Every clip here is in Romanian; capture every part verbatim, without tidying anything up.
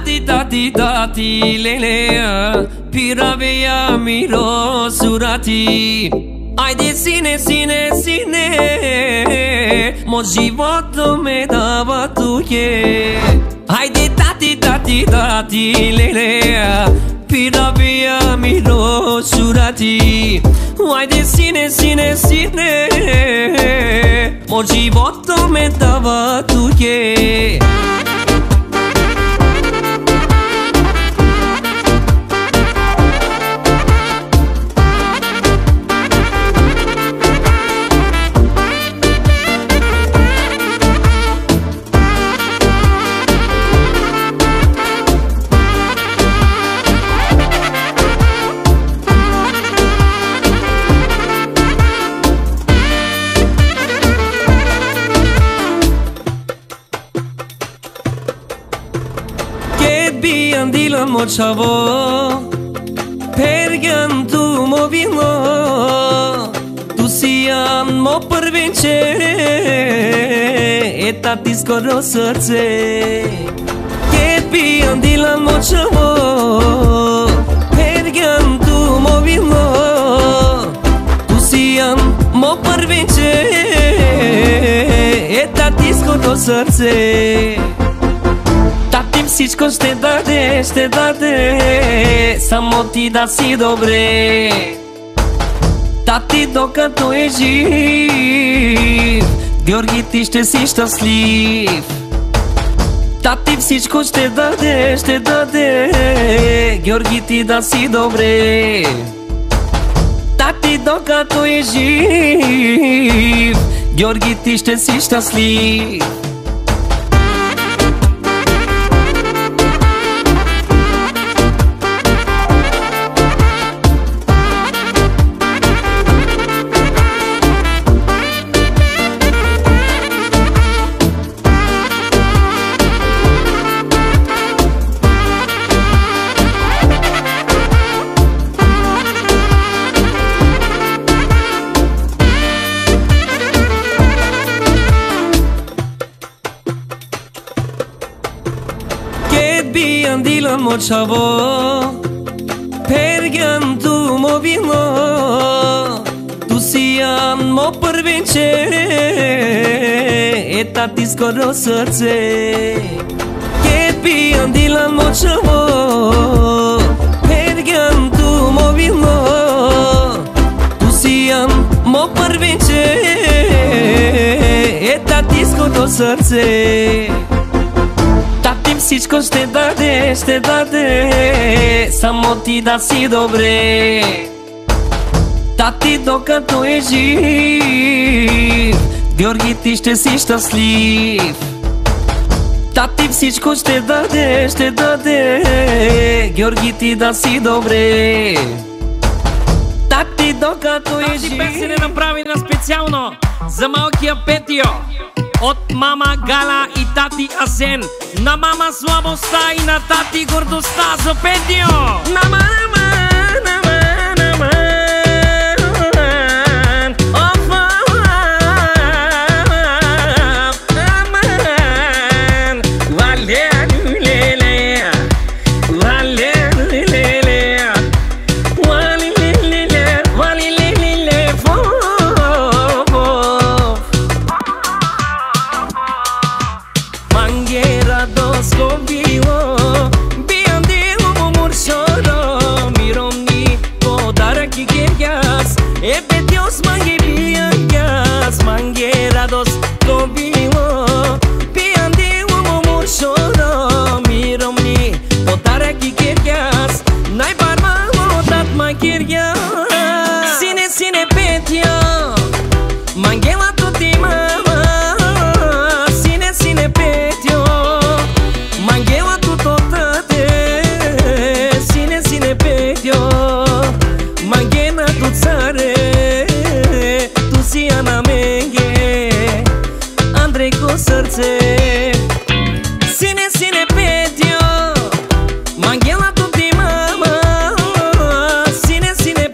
tati, tati, tati, lelea, piravea mirosurati. Ajde sine, sine, sine, moj život me dava tuje. Ajde tati, tati, tati, lelea, piravea mirosurati. Ajde sine, sine, sine, moj život me dava tuje. Andila mochavo, pergan tu movilo, tu sian mo prvince, e tati skoro srce. Kepi andila mochavo, pergan tu movilo, tu sian mo prvince, e tati skoro srce. Всичко ще даде, ще даде, само ти да си добре. Тати докато е жив, Георги ти ще си щастлив. Тати всичко ще даде, ще даде, Георги ти да си добре. Тати докато е жив, Георги ти ще си щастлив. Andila mochavo, pergan tu movilo, tu sian mo prvince, e tati skoro srce. Kepi andila mochavo, pergan tu movilo, tu sian mo prvince, e tati skoro srce. Всичко ще даде, ще даде, само ти да си добре. Тати докато е жив, Георги ти ще си щастлив. Тати всичко ще даде, ще даде, Георги ти да си добре. Тати докато е жив. Тази песен е направена специално за малкия Петио от мама Гала и тати Асен. На мама слабостта и на тати гордостта за Петио. Нама, нама, нама, нама. Sine, sine, Petio, Manghela tutti mama. Sine, sine,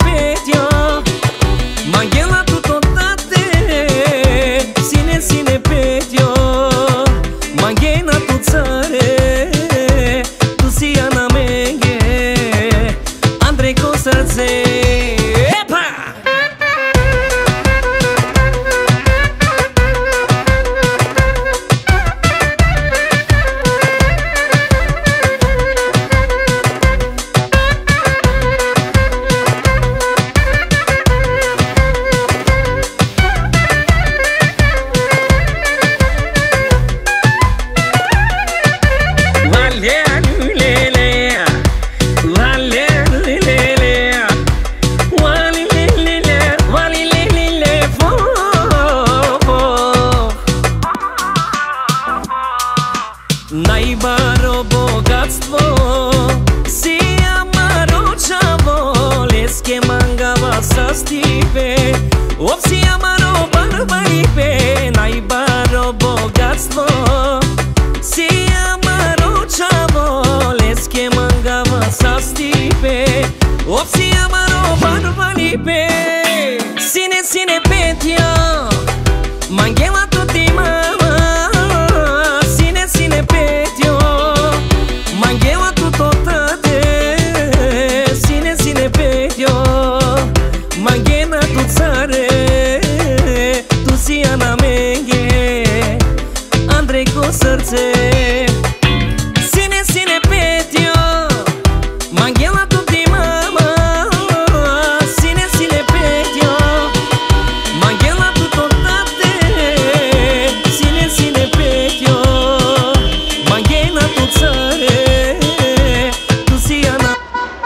baro bogatstvo, si amaro čavo, leske mangava sa stipe, opsi amaro barbaripe, najbaro bogatstvo, si amaro čavo, leske mangava sa stipe, opsi amaro barbaripe, sine sine petio, manghela tutti mama, sine sine petio, manghela tutto tate, sine sine petio, manghena tu țare, tu sia na menge, Andrei cu srce, sine sine petio, manghela tutti mama, sine sine petio, manghela tutto tate, sine sine petio, manghena tu țare, tu sia na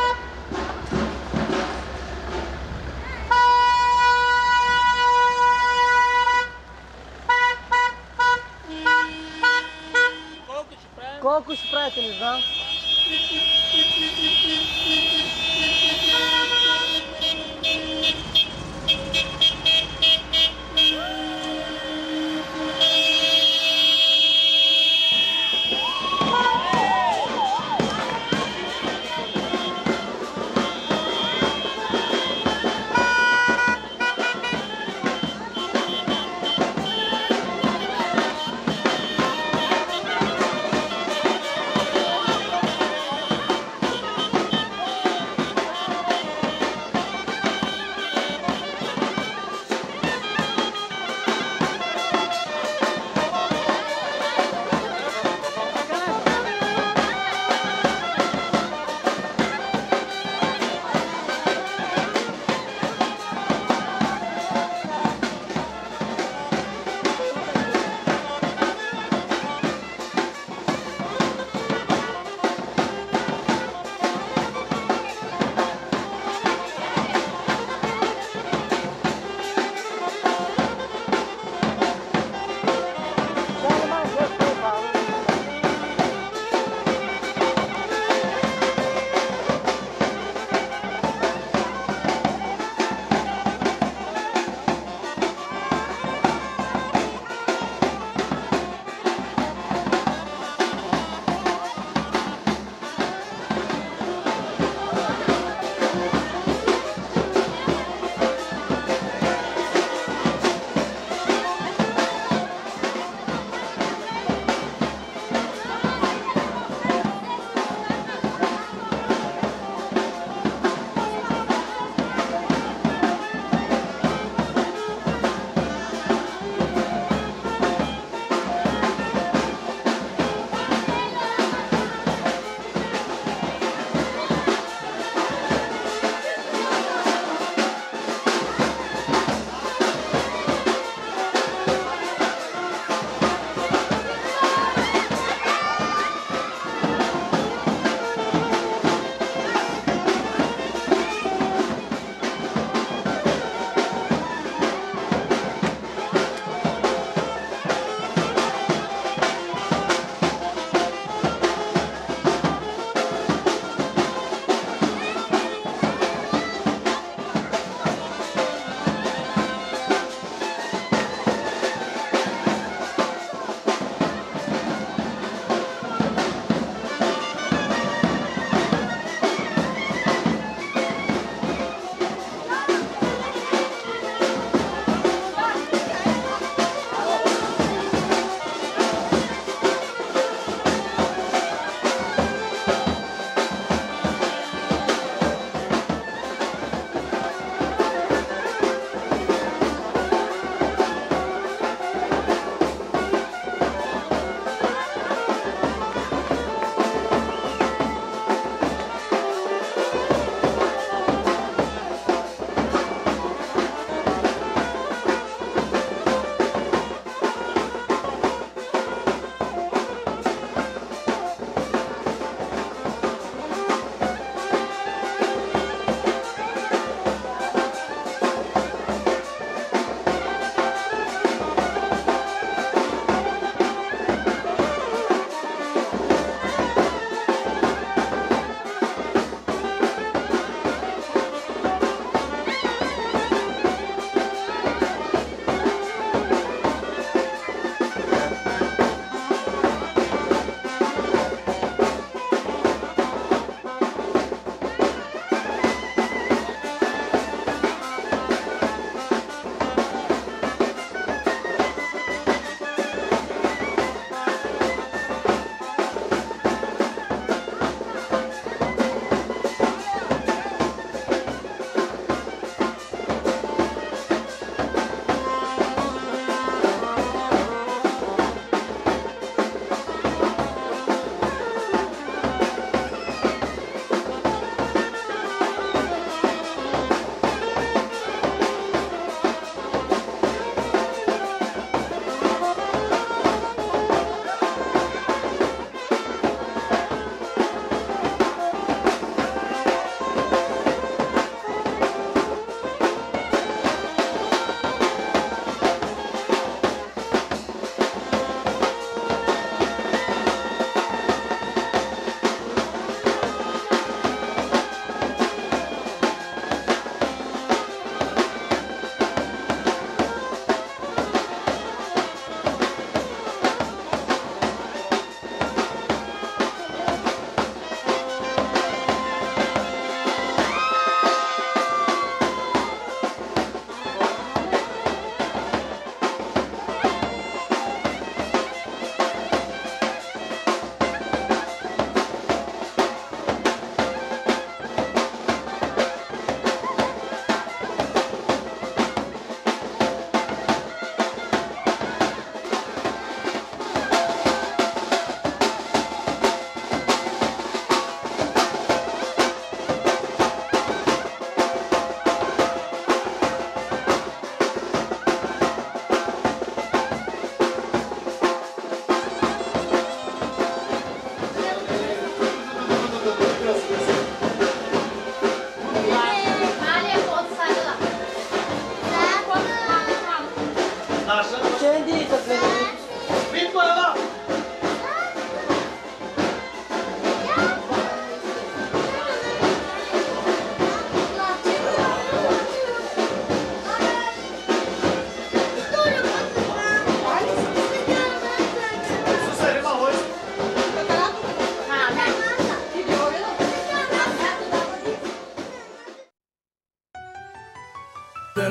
Колко ще правите, не знам.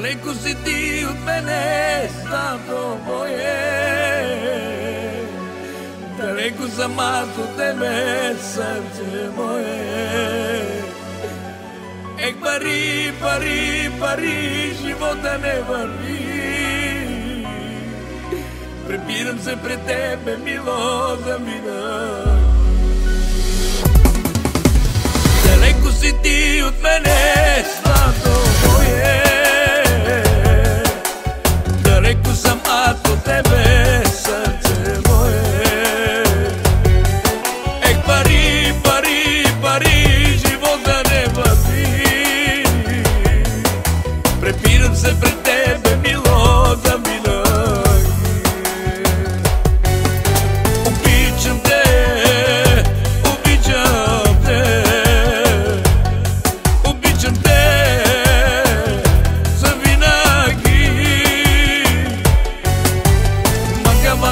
Daleko si ti od mene, zlato moje. Daleko sam od tebe, srce moje. Ek pari, pari, pari, života ne važi. Prepiram se pred tebe, milo za mina. Daleko si ti od mene, zlato moje. Daleko sam od tebe, srce moje. Ek pari, pari, pari, života ne važi. Prepiram se pred tebe, milo za mina. Ubićam te, ubićam te, ubićam te za vinagi. Magama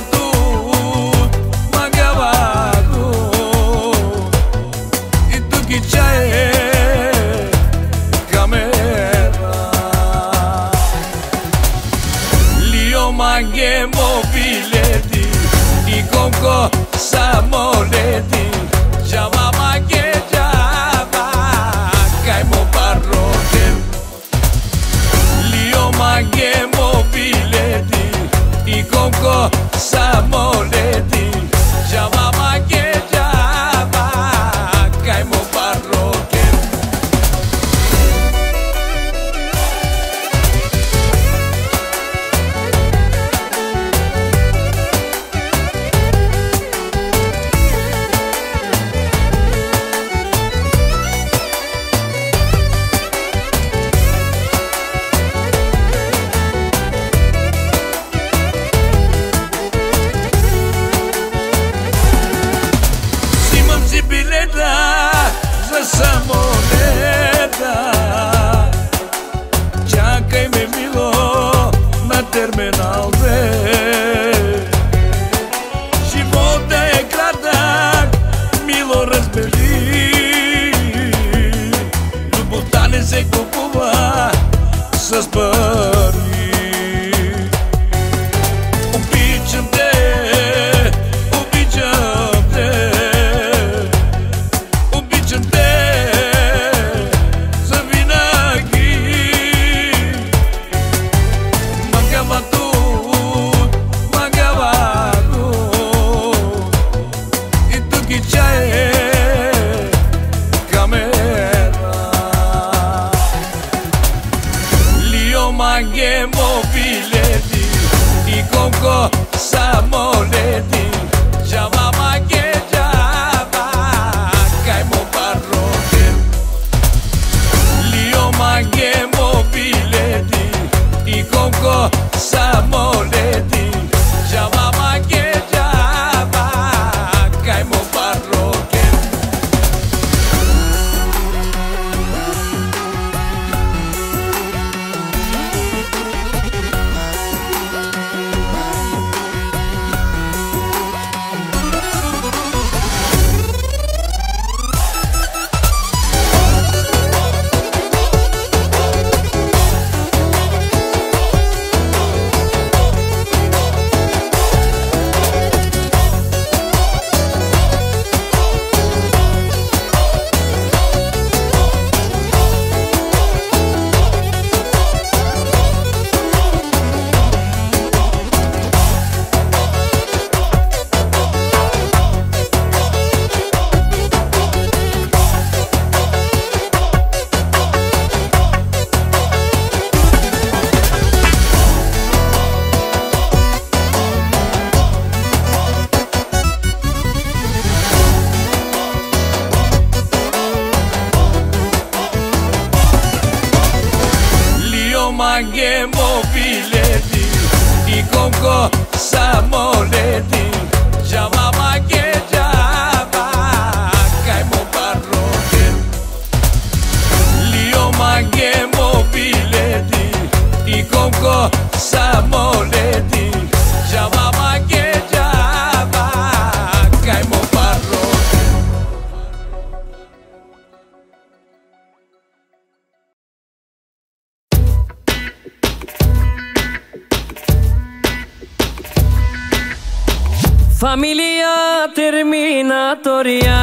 Familia terminatoria,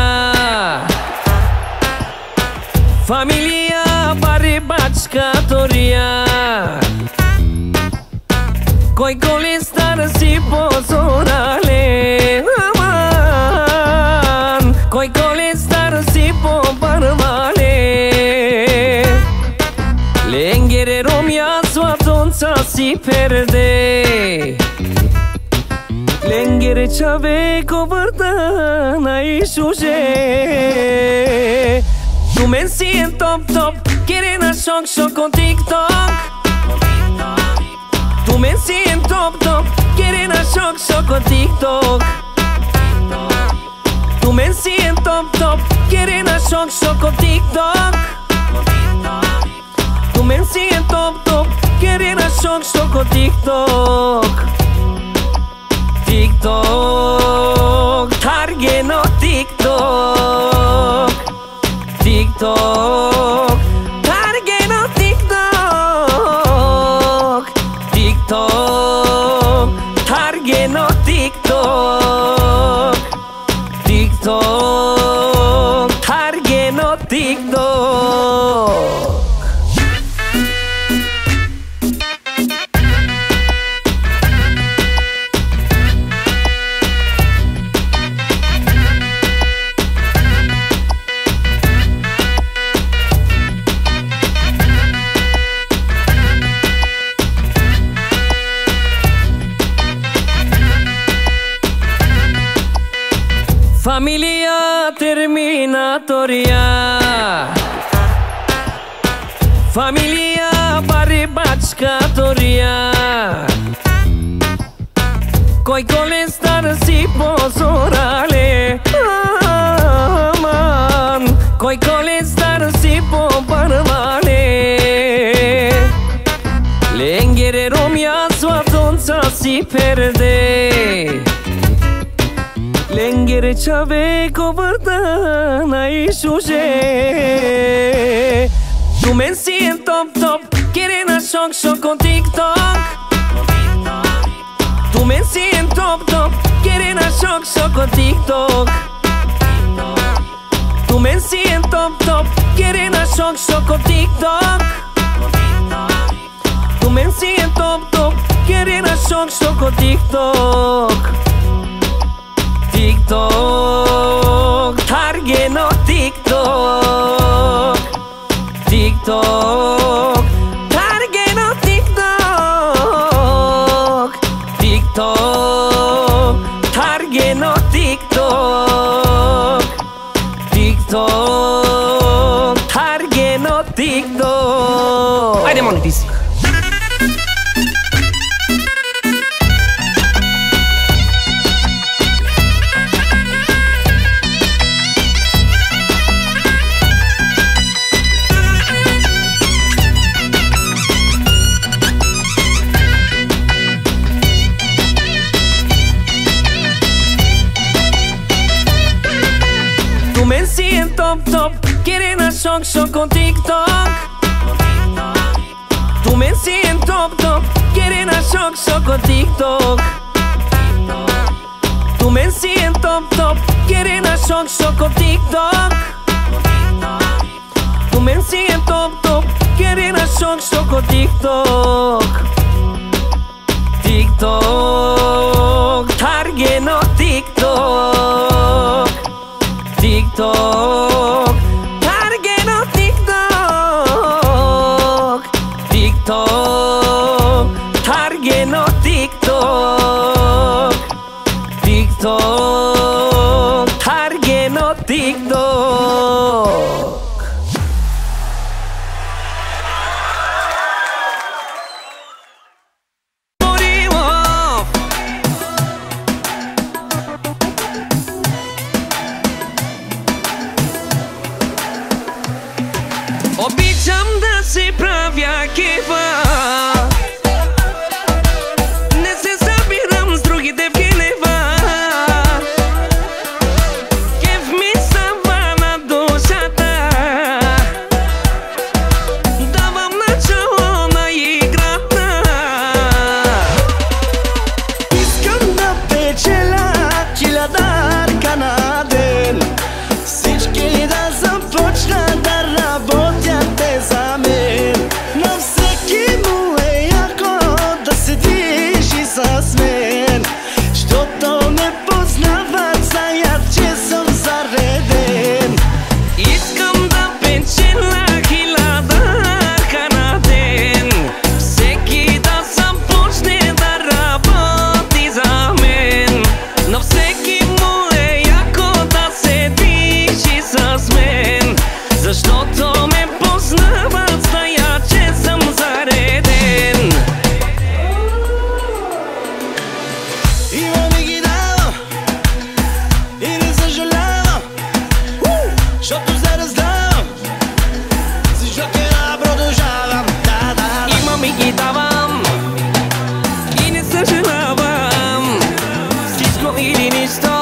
familia baribachkatoria, coi colistar si pozorale, aman, coi colistar si poparvale, lengere romia sua si perde. Lengere chave covardana ishuje. Tu men sien top top, quieren a shock shock con TikTok. Tu men sien top top, quieren a shock shock con TikTok. Tu men sien top top, quieren a shock shock con TikTok. Tu men sien top top, quieren a shock shock con TikTok. TikTok, target no TikTok. TikTok, target no TikTok. TikTok, target no TikTok. TikTok, target no TikTok. Familia terminatoria, familia baribachkatoria, coi colestar si pozorale, aman, coi colestar si poparvale, lengere romia sua donza si perde. Lengere chave covardana ishuje. Tu men sien top top, quieren a shock shock con TikTok. Tu men sien top top, quieren a shock shock con TikTok. Tu men sien top top, quieren a shock shock con TikTok. Tu men sien top top, quieren a shock shock con TikTok. TikTok, target no TikTok. TikTok, target no TikTok. TikTok, target no TikTok. TikTok, target no TikTok. Hai de monetiz. Top top, quieren a shock shock con TikTok. Tu men sien top top, quieren a shock shock con TikTok. Tu men sien top top, quieren a shock shock con TikTok. Tu men sien top top, quieren a shock shock con TikTok. TikTok, target no TikTok. TikTok, target no TikTok. TikTok, target no TikTok. TikTok, target no TikTok. Обичам да си правя кефа, не се събирам с други девки нева. Кеф ми става или нищо.